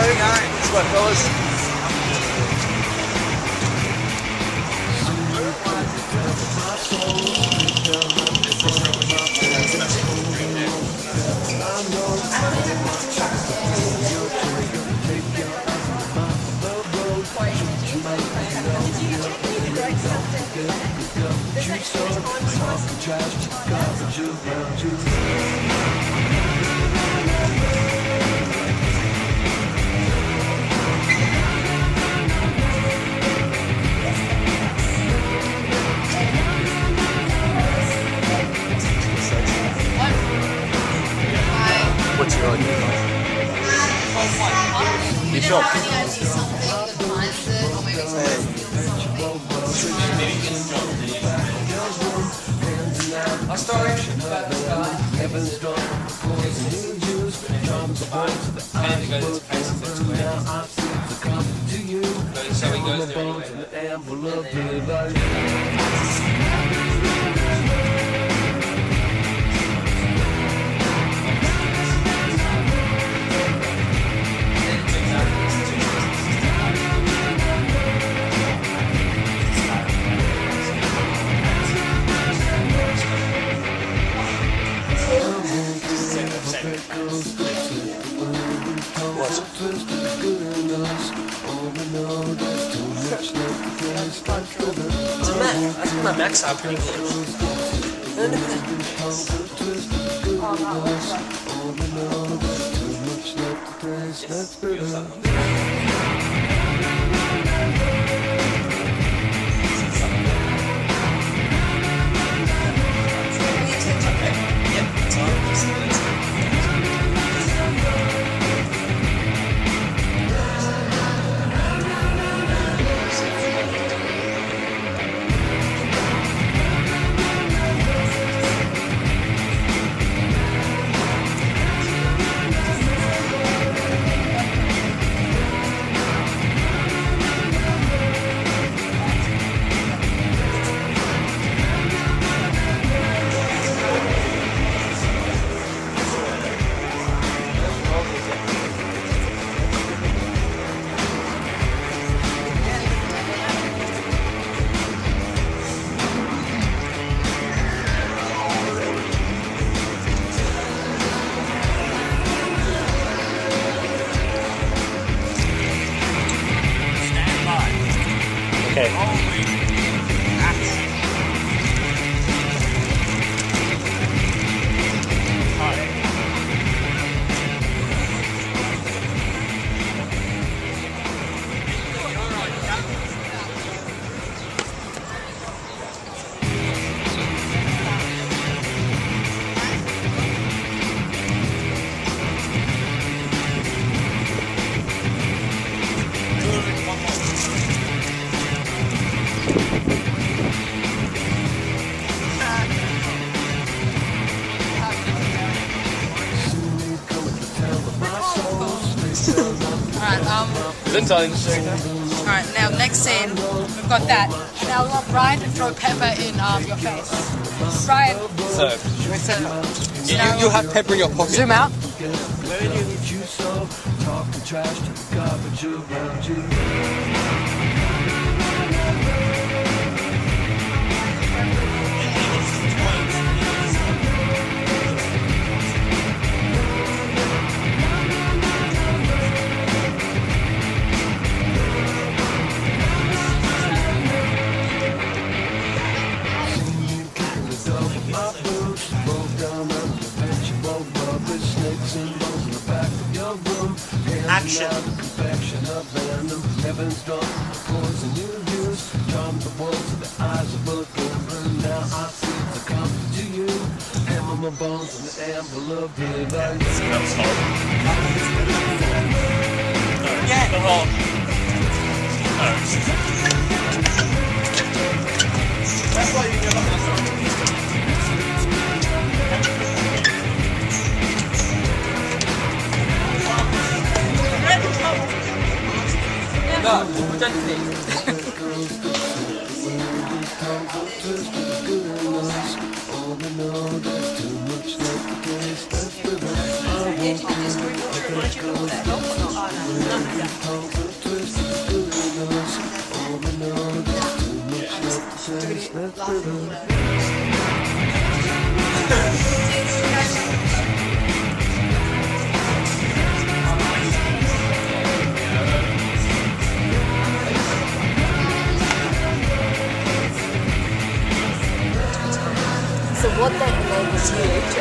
Let's go, fellas. What's your idea? You shop. Our story about this guy. Heaven's door, and he goes to places that's weird. So he goes there anyway. That's my max out pretty good. Okay. Alright, now next scene, we've got that. Now we'll have Ryan throw pepper in your face. Ryan. So, you have pepper in your pocket. Zoom out. Action. That's why you get No, gently. Yeah, do you think this story culture apology will help or not? Oh, no, none of So what that enables you to